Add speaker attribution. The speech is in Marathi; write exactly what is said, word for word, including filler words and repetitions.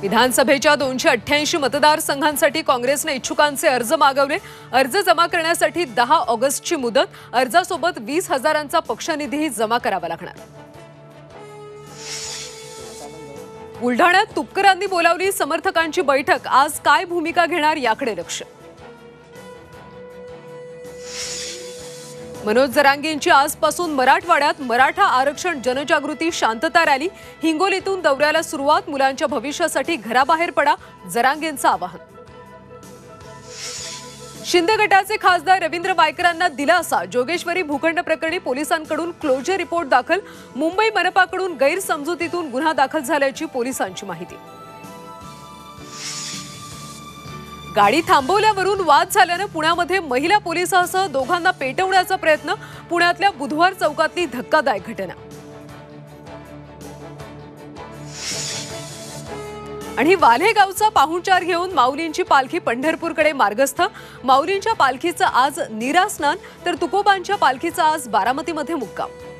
Speaker 1: विधानसभेच्या दोनशे अठ्ठ्याऐंशी मतदारसंघांसाठी काँग्रेसने इच्छुकांचे अर्ज मागवले। अर्ज जमा करण्यासाठी दहा ऑगस्टची मुदत। अर्जासोबत वीस हजारांचा पक्षनिधीही जमा करावा लागणार। बुलढाण्यात तुपकरांनी बोलावली समर्थकांची बैठक। आज काय भूमिका घेणार याकडे लक्ष। मनोज जरांगेंची आजपासून मराठवाड्यात मराठा आरक्षण जनजागृती शांतता रॅली। हिंगोलीतून दौऱ्याला सुरुवात। मुलांच्या भविष्यासाठी घराबाहेर पडा, जरांगेंचं आवाहन। शिंदे गटाचे खासदार रवींद्र वायकरांना दिलासा। जोगेश्वरी भूखंड प्रकरणी पोलिसांकडून क्लोजर रिपोर्ट दाखल। मुंबई मनपाकडून गैरसमजुतीतून गुन्हा दाखल झाल्याची पोलिसांची माहिती। गाडी थांबवल्यावरून वाद झाल्याने पुण्यामध्ये महिला पोलिसासह दोघांना पेटवण्याचा प्रयत्न। पुण्यातल्या बुधवार चौकातली धक्कादायक घटना। आणि वाल्हे गावचा पाहुणचार घेऊन माऊलींची पालखी पंढरपूरकडे मार्गस्थ। माऊलींच्या पालखीचं आज नीरा स्नान तर तुकोबांच्या पालखीचा आज बारामतीमध्ये मुक्काम।